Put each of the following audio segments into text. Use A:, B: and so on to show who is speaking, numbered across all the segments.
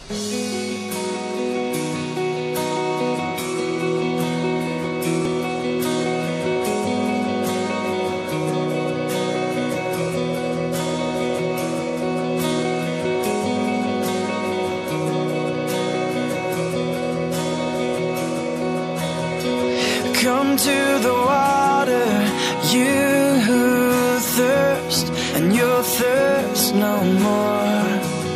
A: Come to the water, you who thirst, and you'll thirst no more.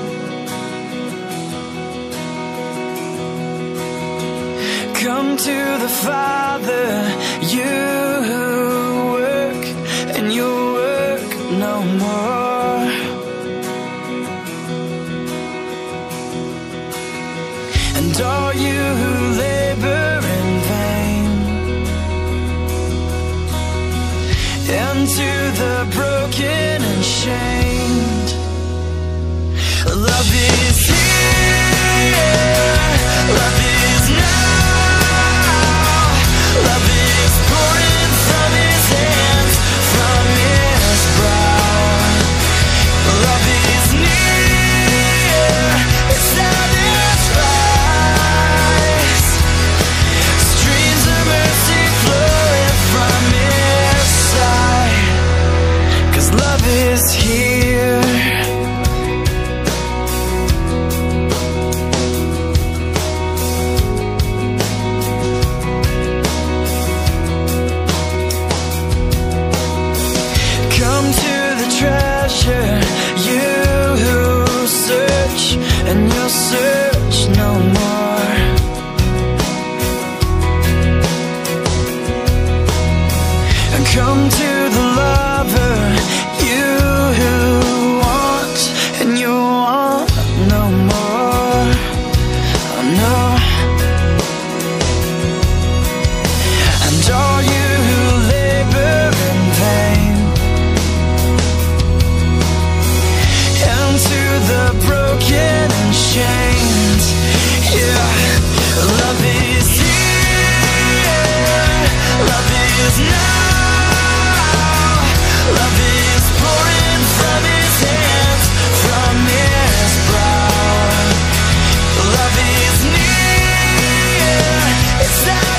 A: Come to the Father, you who work, and you'll work no more. And all you who labor in vain, and to the broken and shamed, love is here, love is now, love is pouring from His hands, from His brow. Love is near, it satisfies, streams of mercy flowing from His side, 'cause love is here. Come to the treasure, you who search, and you'll search no more. And come to the lover, you who want, and you want no more. Oh no. And all you who labor in vain, and to the broken and shamed, yeah, love is here, love is now, love is pouring from His hands, from His brow. Love is near, it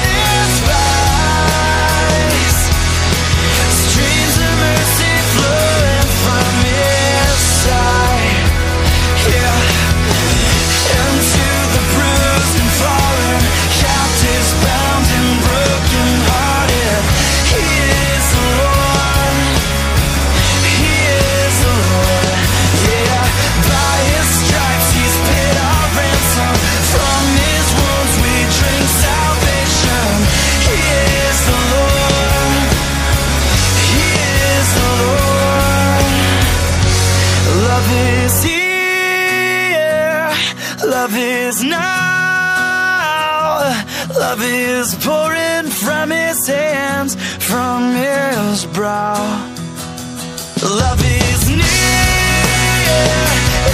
A: satisfies, streams of mercy flowing from His side, yeah. And to the bruised and fallen, captives bound and broken hearted, He is the Lord, He is the Lord, yeah. By His stripes He's paid our ransom, from His wounds we drink salvation. He is the Lord, He is the Lord. Love is here, love is now, love is pouring from His hands, from His brow. Love is near, it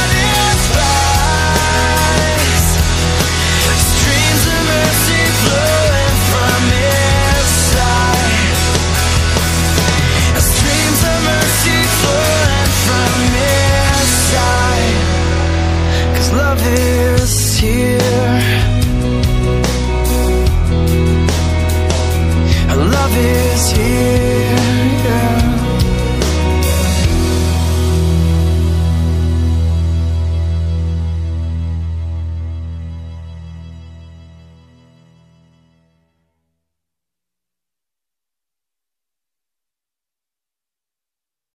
A: satisfies, streams of mercy flowing from His side, streams of mercy flowing from His side, 'cause love is